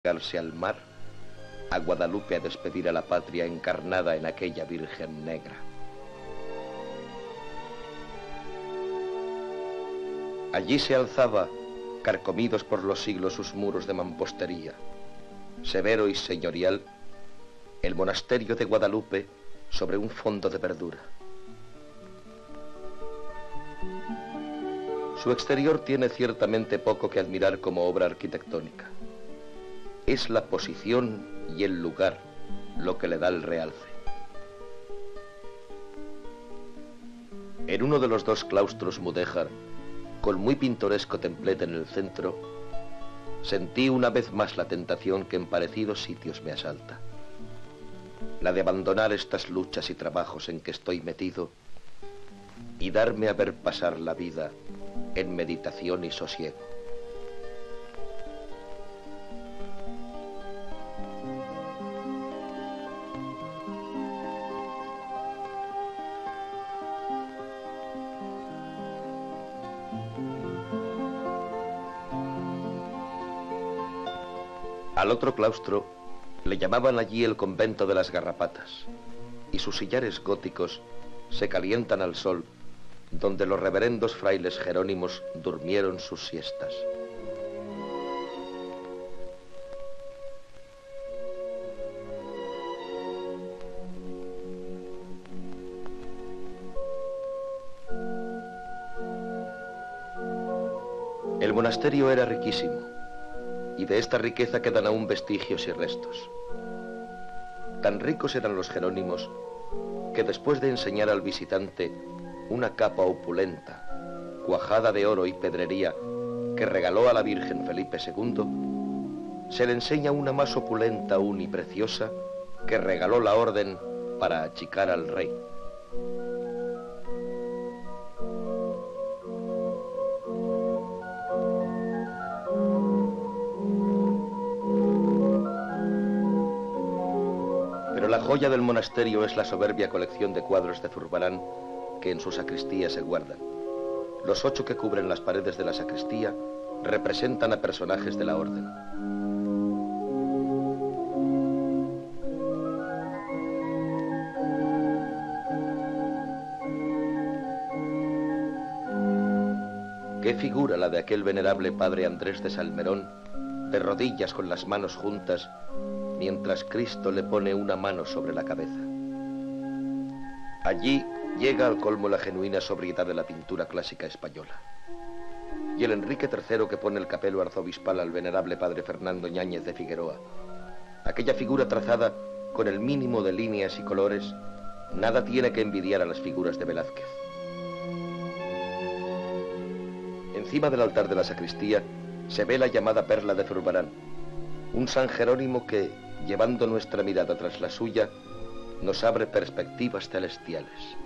llegarse al mar, a Guadalupe a despedir a la patria encarnada en aquella Virgen negra. Allí se alzaba, carcomidos por los siglos sus muros de mampostería, severo y señorial, el monasterio de Guadalupe sobre un fondo de verdura. Su exterior tiene ciertamente poco que admirar como obra arquitectónica. Es la posición y el lugar lo que le da el realce. En uno de los dos claustros mudéjar, con muy pintoresco templete en el centro, sentí una vez más la tentación que en parecidos sitios me asalta. La de abandonar estas luchas y trabajos en que estoy metido y darme a ver pasar la vida en meditación y sosiego. Al otro claustro le llamaban allí el convento de las Garrapatas, y sus sillares góticos se calientan al sol, donde los reverendos frailes jerónimos durmieron sus siestas. El monasterio era riquísimo, y de esta riqueza quedan aún vestigios y restos. Tan ricos eran los jerónimos que después de enseñar al visitante una capa opulenta, cuajada de oro y pedrería, que regaló a la Virgen Felipe II, se le enseña una más opulenta aún y preciosa que regaló la orden para achicar al rey. Pero la joya del monasterio es la soberbia colección de cuadros de Zurbarán que en su sacristía se guardan. Los 8 que cubren las paredes de la sacristía representan a personajes de la orden. Qué figura la de aquel venerable padre Andrés de Salmerón, de rodillas con las manos juntas, mientras Cristo le pone una mano sobre la cabeza. Allí llega al colmo la genuina sobriedad de la pintura clásica española. Y el Enrique III que pone el capelo arzobispal al venerable padre Fernando Ñáñez de Figueroa, aquella figura trazada con el mínimo de líneas y colores, nada tiene que envidiar a las figuras de Velázquez. Encima del altar de la sacristía se ve la llamada perla de Zurbarán, un San Jerónimo que, llevando nuestra mirada tras la suya, nos abre perspectivas celestiales.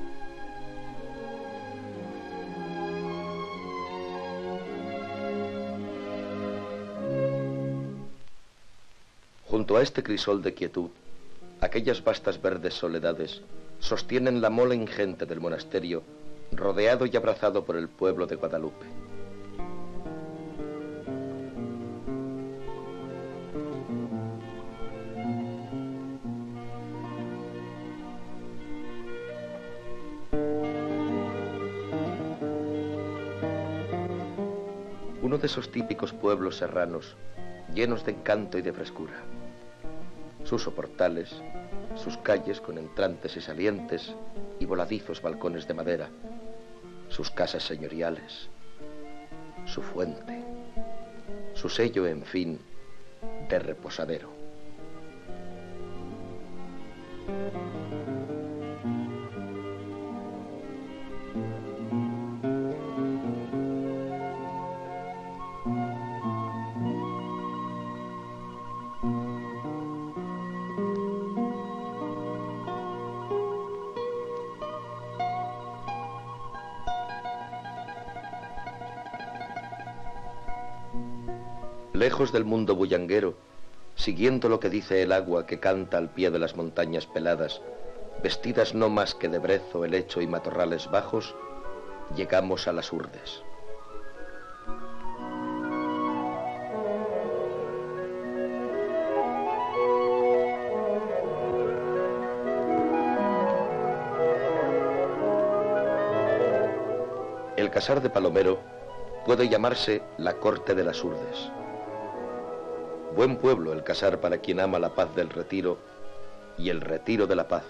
Junto a este crisol de quietud, aquellas vastas verdes soledades sostienen la mola ingente del monasterio, rodeado y abrazado por el pueblo de Guadalupe. Uno de esos típicos pueblos serranos, llenos de encanto y de frescura. Sus soportales, sus calles con entrantes y salientes y voladizos balcones de madera, sus casas señoriales, su fuente, su sello, en fin, de reposadero. Lejos del mundo bullanguero, siguiendo lo que dice el agua que canta al pie de las montañas peladas, vestidas no más que de brezo, helecho y matorrales bajos, llegamos a las Urdes. Alcásar de Palomero puede llamarse la corte de las Urdes. Buen pueblo el Casar para quien ama la paz del retiro y el retiro de la paz.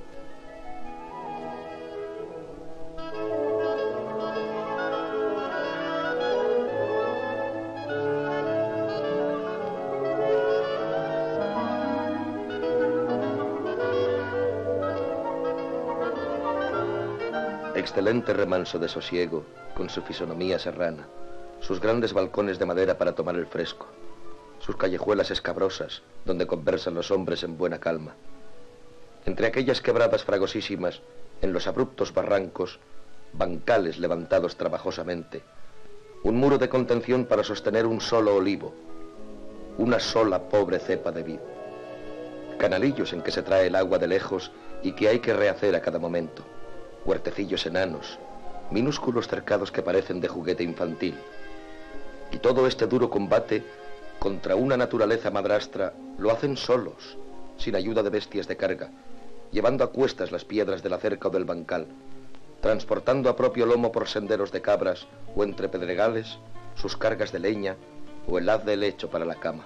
Excelente remanso de sosiego, con su fisonomía serrana, sus grandes balcones de madera para tomar el fresco, sus callejuelas escabrosas, donde conversan los hombres en buena calma. Entre aquellas quebradas fragosísimas, en los abruptos barrancos, bancales levantados trabajosamente, un muro de contención para sostener un solo olivo, una sola pobre cepa de vid, canalillos en que se trae el agua de lejos y que hay que rehacer a cada momento, huertecillos enanos, minúsculos cercados que parecen de juguete infantil. Y todo este duro combate contra una naturaleza madrastra lo hacen solos, sin ayuda de bestias de carga, llevando a cuestas las piedras de la cerca o del bancal, transportando a propio lomo por senderos de cabras o entre pedregales sus cargas de leña o el haz de helecho para la cama.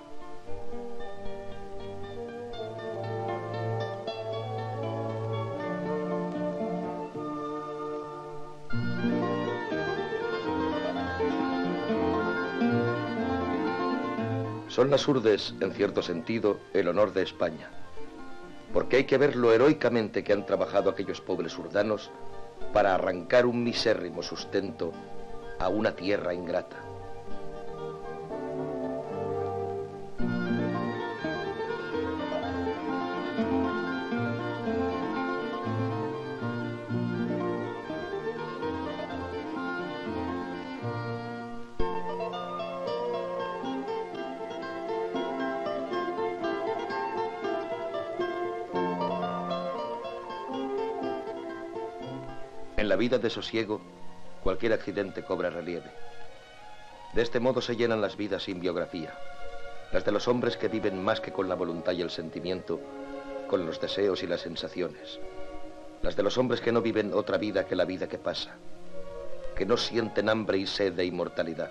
Son las Urdes, en cierto sentido, el honor de España, porque hay que ver lo heroicamente que han trabajado aquellos pobres urdanos para arrancar un misérrimo sustento a una tierra ingrata. En la vida de sosiego, cualquier accidente cobra relieve. De este modo se llenan las vidas sin biografía, las de los hombres que viven más que con la voluntad y el sentimiento, con los deseos y las sensaciones, las de los hombres que no viven otra vida que la vida que pasa, que no sienten hambre y sed de inmortalidad.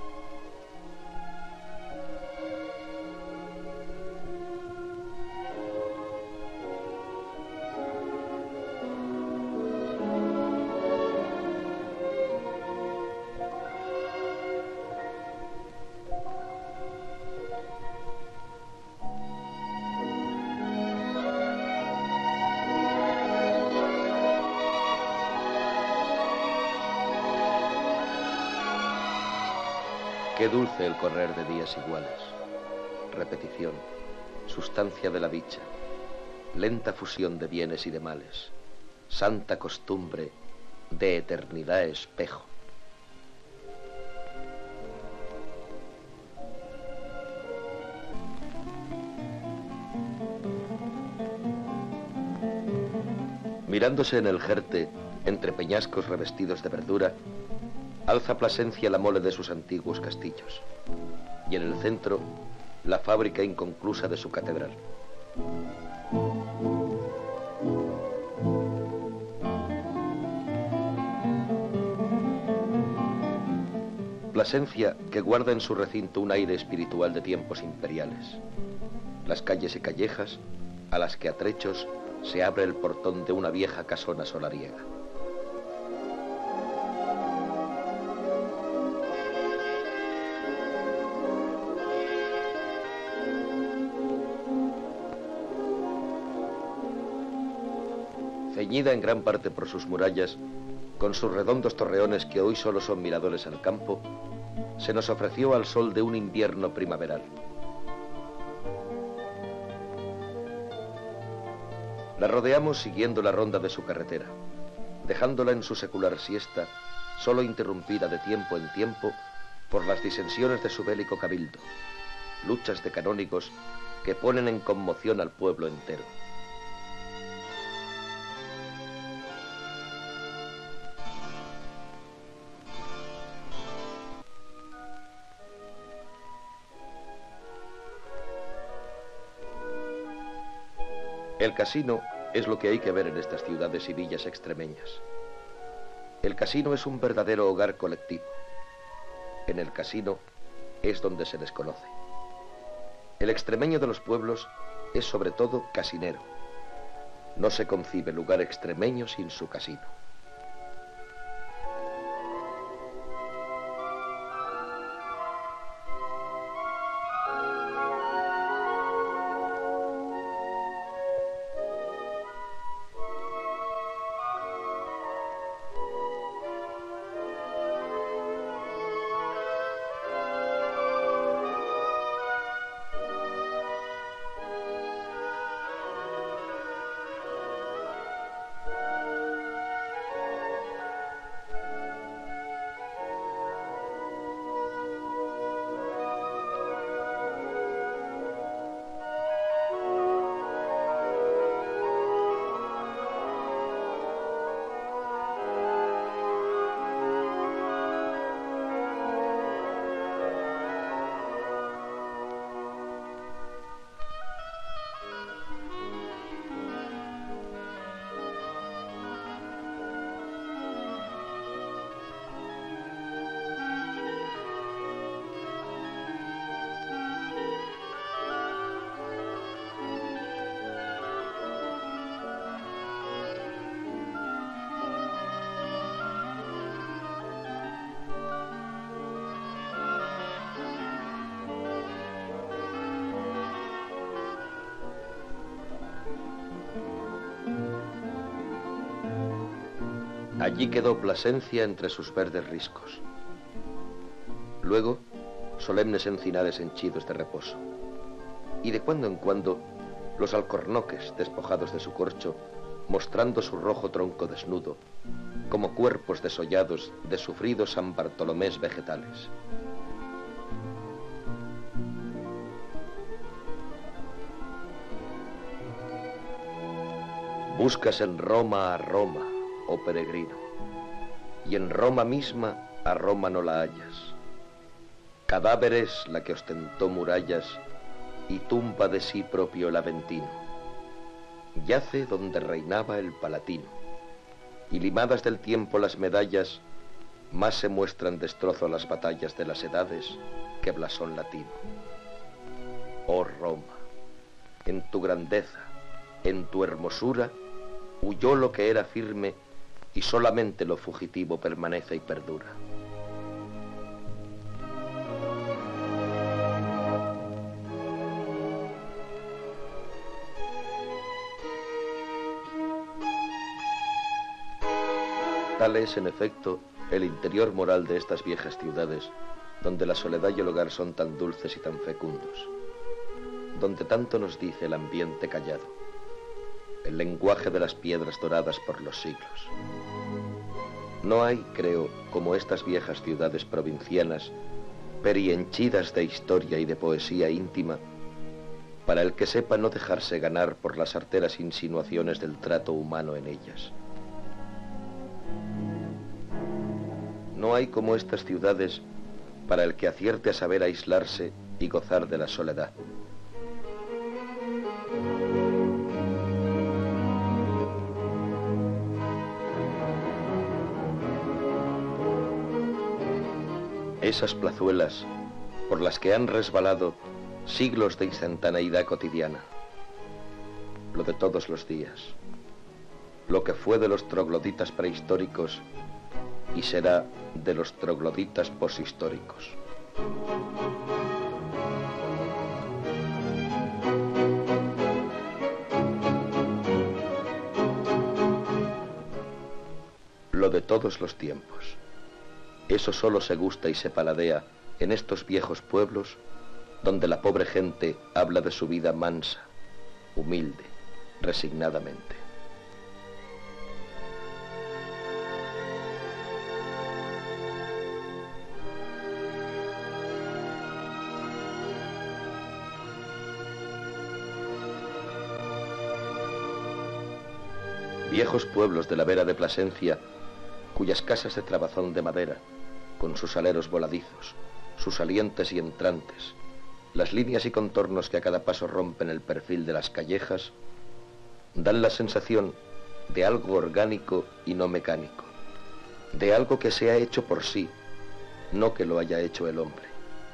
Qué dulce el correr de días iguales, repetición, sustancia de la dicha, lenta fusión de bienes y de males, santa costumbre de eternidad espejo. Mirándose en el Jerte, entre peñascos revestidos de verdura, alza Plasencia la mole de sus antiguos castillos, y en el centro, la fábrica inconclusa de su catedral. Plasencia que guarda en su recinto un aire espiritual de tiempos imperiales. Las calles y callejas, a las que a trechos se abre el portón de una vieja casona solariega. Ceñida en gran parte por sus murallas, con sus redondos torreones que hoy solo son miradores al campo, se nos ofreció al sol de un invierno primaveral. La rodeamos siguiendo la ronda de su carretera, dejándola en su secular siesta, solo interrumpida de tiempo en tiempo por las disensiones de su bélico cabildo, luchas de canónigos que ponen en conmoción al pueblo entero. El casino es lo que hay que ver en estas ciudades y villas extremeñas. El casino es un verdadero hogar colectivo. En el casino es donde se les conoce. El extremeño de los pueblos es sobre todo casinero. No se concibe lugar extremeño sin su casino. Allí quedó Plasencia entre sus verdes riscos. Luego, solemnes encinares henchidos de reposo. Y de cuando en cuando, los alcornoques despojados de su corcho, mostrando su rojo tronco desnudo, como cuerpos desollados de sufridos San Bartolomés vegetales. Buscas en Roma a Roma, oh peregrino, y en Roma misma a Roma no la hallas. Cadáver es la que ostentó murallas y tumba de sí propio el Aventino. Yace donde reinaba el Palatino, y limadas del tiempo las medallas, más se muestran destrozo las batallas de las edades que blasón latino. Oh Roma, en tu grandeza, en tu hermosura, huyó lo que era firme y solamente lo fugitivo permanece y perdura. Tal es, en efecto, el interior moral de estas viejas ciudades, donde la soledad y el hogar son tan dulces y tan fecundos, donde tanto nos dice el ambiente callado, el lenguaje de las piedras doradas por los siglos. No hay, creo, como estas viejas ciudades provincianas, perihenchidas de historia y de poesía íntima, para el que sepa no dejarse ganar por las arteras insinuaciones del trato humano en ellas. No hay como estas ciudades para el que acierte a saber aislarse y gozar de la soledad. Esas plazuelas por las que han resbalado siglos de instantaneidad cotidiana. Lo de todos los días. Lo que fue de los trogloditas prehistóricos y será de los trogloditas poshistóricos. Lo de todos los tiempos. Eso solo se gusta y se paladea en estos viejos pueblos donde la pobre gente habla de su vida mansa, humilde, resignadamente. Viejos pueblos de la vera de Plasencia, cuyas casas de trabazón de madera, con sus aleros voladizos, sus salientes y entrantes, las líneas y contornos que a cada paso rompen el perfil de las callejas, dan la sensación de algo orgánico y no mecánico, de algo que se ha hecho por sí, no que lo haya hecho el hombre.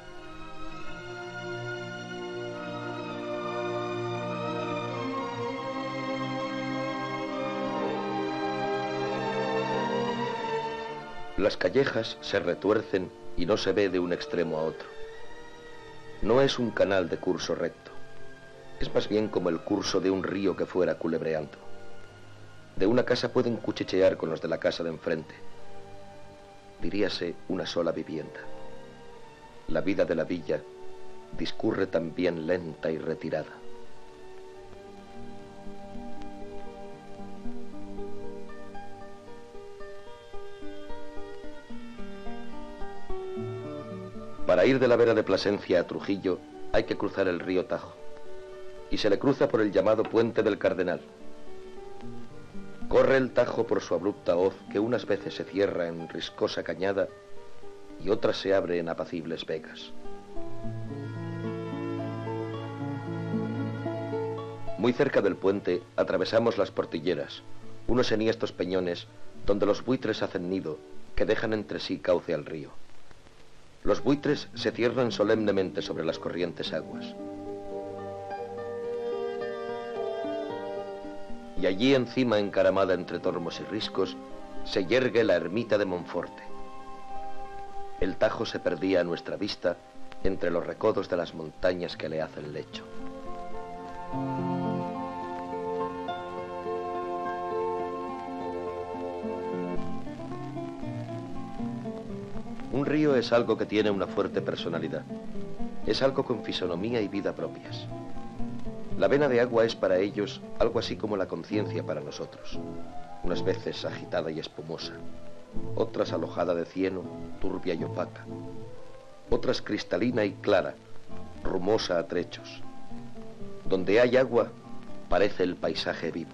Las callejas se retuercen y no se ve de un extremo a otro. No es un canal de curso recto, es más bien como el curso de un río que fuera culebreando. De una casa pueden cuchichear con los de la casa de enfrente. Diríase una sola vivienda. La vida de la villa discurre también lenta y retirada. Para ir de la Vera de Plasencia a Trujillo hay que cruzar el río Tajo, y se le cruza por el llamado Puente del Cardenal. Corre el Tajo por su abrupta hoz que unas veces se cierra en riscosa cañada y otras se abre en apacibles vegas. Muy cerca del puente atravesamos las Portilleras, unos enhiestos peñones donde los buitres hacen nido que dejan entre sí cauce al río. Los buitres se cierran solemnemente sobre las corrientes aguas. Y allí encima, encaramada entre tormos y riscos, se yergue la ermita de Monforte. El Tajo se perdía a nuestra vista entre los recodos de las montañas que le hacen lecho. Un río es algo que tiene una fuerte personalidad. Es algo con fisonomía y vida propias. La vena de agua es para ellos algo así como la conciencia para nosotros. Unas veces agitada y espumosa, otras alojada de cieno, turbia y opaca. Otras cristalina y clara, rumosa a trechos. Donde hay agua, parece el paisaje vivo.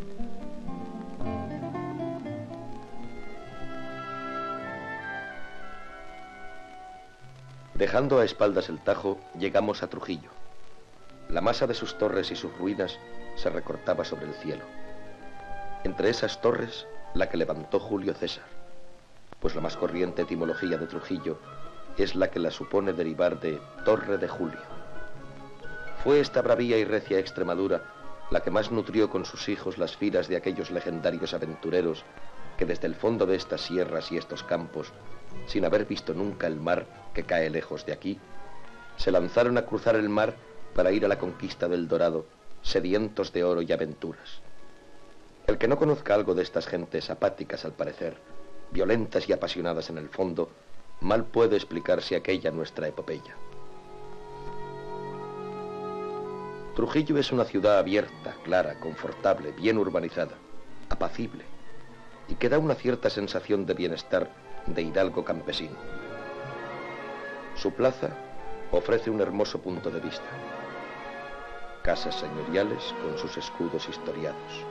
Dejando a espaldas el Tajo, llegamos a Trujillo. La masa de sus torres y sus ruinas se recortaba sobre el cielo. Entre esas torres, la que levantó Julio César, pues la más corriente etimología de Trujillo es la que la supone derivar de Torre de Julio. Fue esta bravía y recia Extremadura la que más nutrió con sus hijos las firas de aquellos legendarios aventureros que desde el fondo de estas sierras y estos campos, sin haber visto nunca el mar que cae lejos de aquí, se lanzaron a cruzar el mar para ir a la conquista del Dorado, sedientos de oro y aventuras. El que no conozca algo de estas gentes apáticas al parecer, violentas y apasionadas en el fondo, mal puede explicarse aquella nuestra epopeya. Trujillo es una ciudad abierta, clara, confortable, bien urbanizada, apacible, y que da una cierta sensación de bienestar de hidalgo campesino. Su plaza ofrece un hermoso punto de vista. Casas señoriales con sus escudos historiados.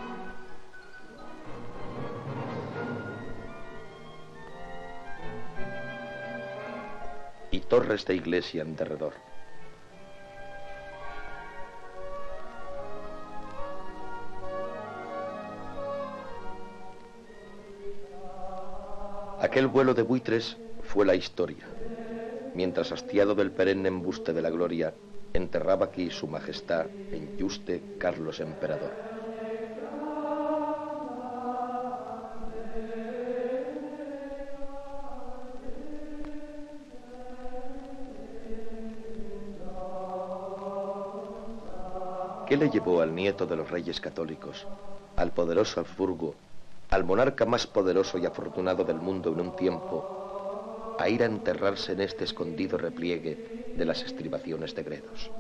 Y torres de iglesia en derredor. Aquel vuelo de buitres fue la historia, mientras hastiado del perenne embuste de la gloria, enterraba aquí su majestad en Yuste Carlos Emperador. ¿Qué le llevó al nieto de los reyes católicos, al poderoso Habsburgo, al monarca más poderoso y afortunado del mundo en un tiempo, a ir a enterrarse en este escondido repliegue de las estribaciones de Gredos?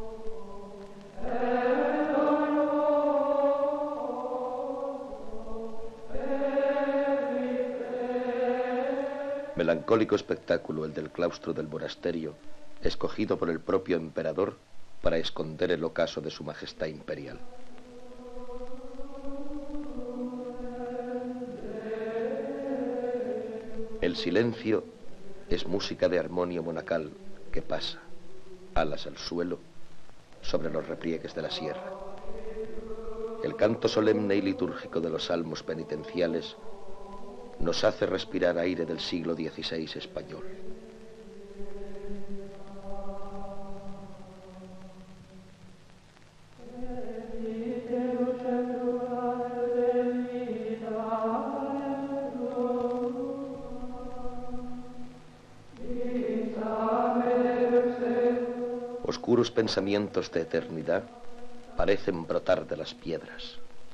Melancólico espectáculo el del claustro del monasterio, escogido por el propio emperador para esconder el ocaso de su majestad imperial. El silencio es música de armonio monacal que pasa, alas al suelo, sobre los repliegues de la sierra. El canto solemne y litúrgico de los salmos penitenciales nos hace respirar aire del siglo XVI español. Oscuros pensamientos de eternidad parecen brotar de las piedras.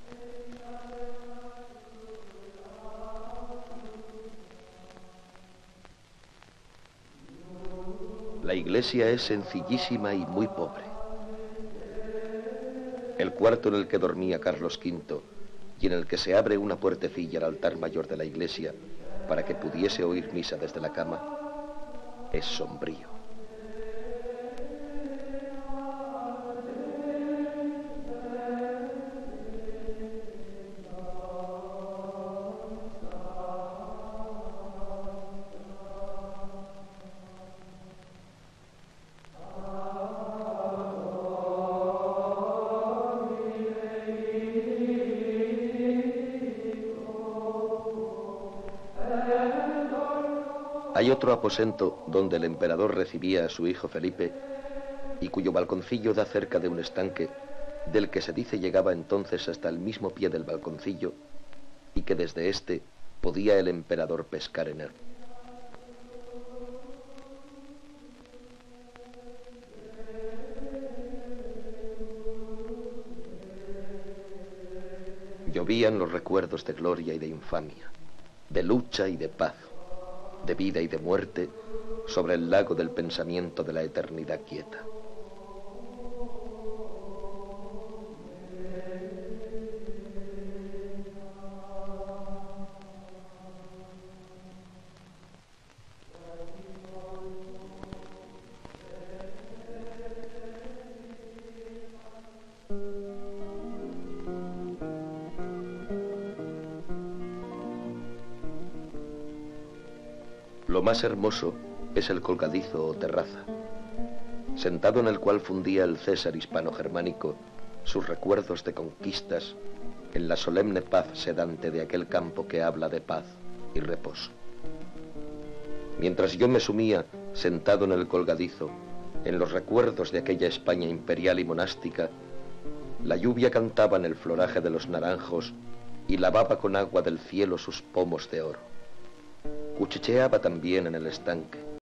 La iglesia es sencillísima y muy pobre. El cuarto en el que dormía Carlos V y en el que se abre una puertecilla al altar mayor de la iglesia para que pudiese oír misa desde la cama, es sombrío. Hay otro aposento donde el emperador recibía a su hijo Felipe y cuyo balconcillo da cerca de un estanque del que se dice llegaba entonces hasta el mismo pie del balconcillo y que desde este podía el emperador pescar en él. Llovían los recuerdos de gloria y de infamia, de lucha y de paz, de vida y de muerte, sobre el lago del pensamiento de la eternidad quieta. Lo más hermoso es el colgadizo o terraza, sentado en el cual fundía el César hispano-germánico sus recuerdos de conquistas en la solemne paz sedante de aquel campo que habla de paz y reposo. Mientras yo me sumía, sentado en el colgadizo, en los recuerdos de aquella España imperial y monástica, la lluvia cantaba en el floraje de los naranjos y lavaba con agua del cielo sus pomos de oro. Cuchicheaba también en el estanque,